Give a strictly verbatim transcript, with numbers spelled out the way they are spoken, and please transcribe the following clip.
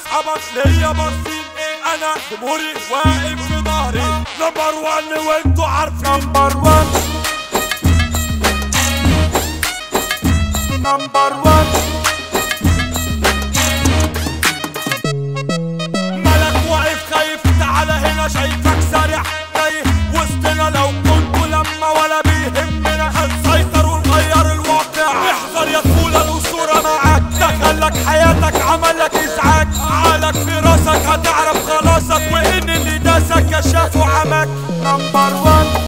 اصحابك ليا باصين، انا جمهوري واقف في ظهري نمبر وان وانتوا عارفين نمبر وان نمبر وان. مالك واقف خايف؟ تعالى هنا شايفك سارح تايه وسطنا، لو كنتوا لما ولا بيهمنا هنسيطر ونغير الواقع. احذر يا طفولة الاسطورة معاك، دخلك حياتك عملك ازعاج، عقلك في راسك هتعرف خلاصك، وان اللي داسك كشاف وعمك نمبر وان.